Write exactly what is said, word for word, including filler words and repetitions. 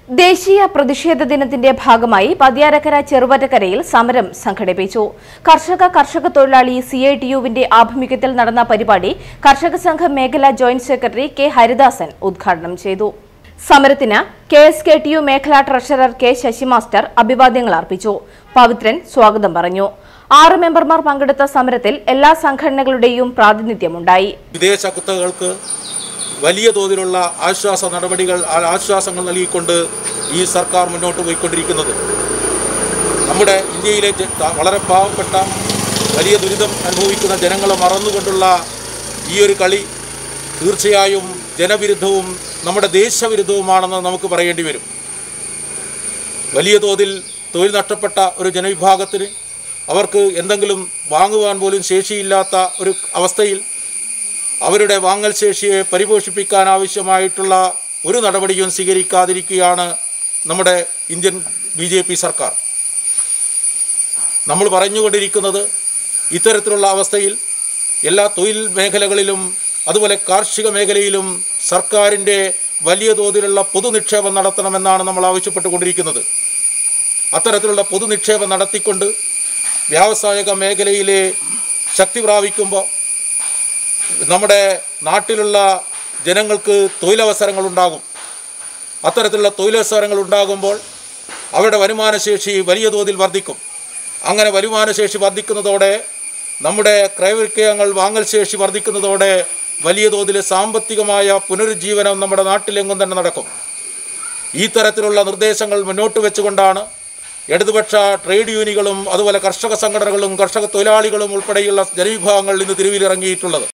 ദേശീയ പ്രതിഷേധ ദിനത്തിന്റെ ഭാഗമായി പതിയാരക്കര ചെറുവറ്റക്കരയിൽ സമരം സംഘടിപ്പിച്ചു. കർഷക കർഷക തൊഴിലാളി സി ഐ ടി യുവിന്റെ ആഭിമുഖ്യത്തിൽ നടന്ന പരിപാടി കർഷക സംഘം മേഖലാ ജോയിന്റ് സെക്രട്ടറി കെ ഹരിദാസൻ ഉദ്ഘാടനം ചെയ്തു. സമരത്തിന് K S K T U മേഖലാ ട്രഷറർ കെ ശശി മാസ്റ്റർ അഭിവാദ്യങ്ങൾ അർപ്പിച്ചു. പവിത്രൻ സ്വാഗതം പറഞ്ഞു. ആറ് മെമ്പർമാർ പങ്കെടുത്ത സമരത്തിൽ എല്ലാ സംഘടനകളുടെയും പ്രാതിനിധ്യമുണ്ടായി. വിദേശ കുത്തകകൾക്ക് വലിയ തോതിലുള്ള ആശ്വാസ നടപടികൾ ആശ്വാസങ്ങൾ നൽകിക്കൊണ്ട് ഈ സർക്കാർ മുന്നോട്ട് പോയിക്കൊണ്ടിരിക്കുന്നത് നമ്മുടെ ഇന്ത്യയിലെ വളരെ പാവപ്പെട്ട വലിയ ദുരിതം അനുഭവിക്കുന്ന ജനങ്ങളെ മറന്നുകൊണ്ടുള്ള ഈ ഒരു കളി തീർച്ചയായും ജനവിരുദ്ധവും നമ്മുടെ ദേശവിരുദ്ധവുമാണെന്ന് നമുക്ക് പറയേണ്ടി വരും. വലിയ തോതിൽ തൊഴിൽ നഷ്ടപ്പെട്ട ഒരു ജനവിഭാഗത്തിന് അവർക്ക് എന്തെങ്കിലും വാങ്ങുവാൻ പോലും ശേഷിയില്ലാത്ത ഒരു അവസ്ഥയിൽ അവരുടെ വാങ്ങൽ ശേഷിയെ പരിപോഷിപ്പിക്കാൻ ആവശ്യമായിട്ടുള്ള ഒരു നടപടിയും സ്വീകരിക്കാതിരിക്കുകയാണ് നമ്മുടെ ഇന്ത്യൻ ബി ജെ പി സർക്കാർ. നമ്മൾ പറഞ്ഞുകൊണ്ടിരിക്കുന്നത് ഇത്തരത്തിലുള്ള അവസ്ഥയിൽ എല്ലാ തൊഴിൽ മേഖലകളിലും അതുപോലെ കാർഷിക മേഖലയിലും സർക്കാരിൻ്റെ വലിയ തോതിലുള്ള പൊതുനിക്ഷേപം നടത്തണമെന്നാണ് നമ്മൾ ആവശ്യപ്പെട്ടുകൊണ്ടിരിക്കുന്നത്. അത്തരത്തിലുള്ള പൊതുനിക്ഷേപം നടത്തിക്കൊണ്ട് വ്യാവസായിക മേഖലയിലെ ശക്തി പ്രാപിക്കുമ്പോൾ നമ്മുടെ നാട്ടിലുള്ള ജനങ്ങൾക്ക് തൊഴിലവസരങ്ങൾ ഉണ്ടാകും. അത്തരത്തിലുള്ള തൊഴിലവസരങ്ങൾ ഉണ്ടാകുമ്പോൾ അവരുടെ വരുമാനശേഷി വലിയ തോതിൽ വർദ്ധിക്കും. അങ്ങനെ വരുമാനശേഷി വർദ്ധിക്കുന്നതോടെ നമ്മുടെ ക്രയവിക്രയങ്ങൾ വാങ്ങൽ ശേഷി വർദ്ധിക്കുന്നതോടെ വലിയ തോതിൽ സാമ്പത്തികമായ പുനരുജ്ജീവനം നമ്മുടെ നാട്ടിലെങ്ങും തന്നെ നടക്കും. ഈ തരത്തിലുള്ള നിർദ്ദേശങ്ങൾ മുന്നോട്ട് വെച്ചുകൊണ്ടാണ് ഇടതുപക്ഷ ട്രേഡ് യൂണിയനുകളും അതുപോലെ കർഷക സംഘടനകളും കർഷക തൊഴിലാളികളും ഉൾപ്പെടെയുള്ള ജനവിഭാഗങ്ങൾ ഇന്ന് തെരുവിലിറങ്ങിയിട്ടുള്ളത്.